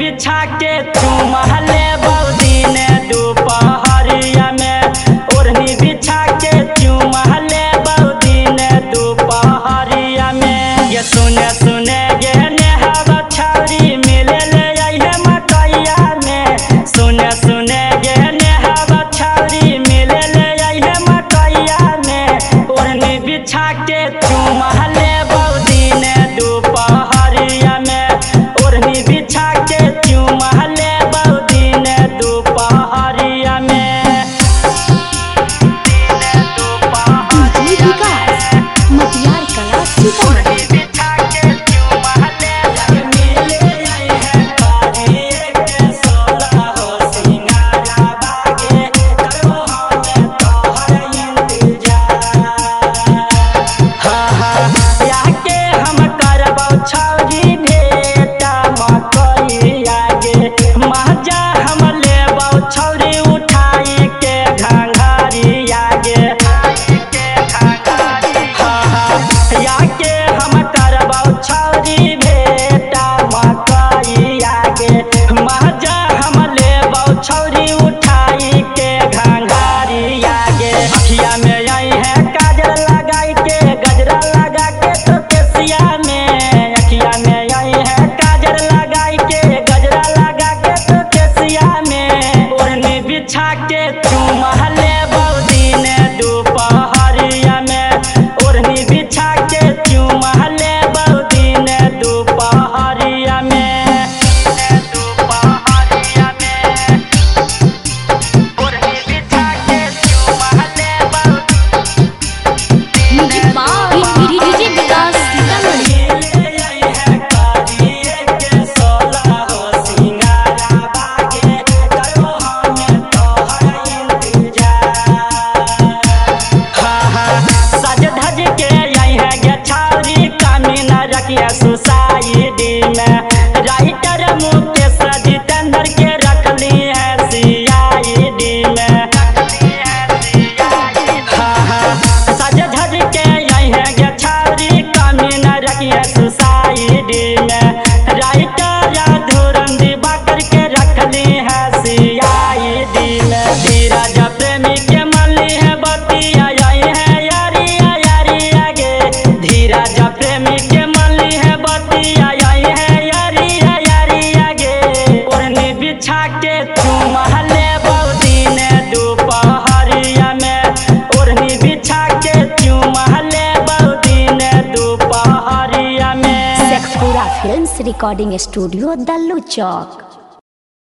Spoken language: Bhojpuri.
बिछा के चुमा ले दिन दोपहरिया में, ओढ़नी बिछा के चुमा ले दिन दोपहरिया में। ये सुने सुने ये नेहवा छौरी मिले ले आइहे मकैया में, सुने सुने ये नेहवा छौरी मिले ले आइहे मकैया में, ओढ़नी बिछा के चुमा ले दिन दोपहरिया में, ओढ़नी बिछा के चुमा ले दिन दोपहरिया में। मटियार कला सीतामढ़ी। बिछा के चुमा ले मिले आइहे काहे के सोला हो सिंगारा बागे, करबो हम तोहर इंतजार। हाँ हाँ याके हम करबो छौरी भेटा मकैया गे, महजा हम लेबो छौरी उठाई के घंघरिया गे। हाँ हाँ याके हम करबो छौरी भेटा मकैया गे, महजा हम लेबो छौरी उठाई के घंघरिया गे। अखिया में आई है काजल लगाई के, गजरा लगा के तो केसिया में, अखिया में आई है काजल लगाई के, गजरा लगा के तो केसिया में, ओढ़नी बिछा के चुमा ले दिन दोपहरिया में, ओढ़नी बिछा के चुमा ले दिन दोपहरिया में। दोपहरिया में ओढ़नी बिछा के चुमा ले डीजे विकास सीतामढ़ी। मिले आइहे काहे के सोला हो सिंगारा बागे, करबो हम तोहर इंतजार। हाँ हाँ सज धज के आइहे गे छौरी, कमी न रखिए सोसाइटी में, राइटर मुकेश जितेंद्र के रखली है CID में। हाँ हाँ सज धज के आइहे गे छौरी, कमी न रखिए सोसाइटी में, राइटर धुरन दिवाकर के रखली है CID में। धीरज प्रेमी के मली है बतिया आई है यारिया यारिया गे, धीरज प्रेमी के मली है बतिया आई है यारिया यारिया गे, ओढ़नी बिछा के चुमा ले दिन दोपहरिया में, ओढ़नी बिछा के चुमा ले दिन दोपहरिया में। Shekhpura films recording studio Dallu चौक।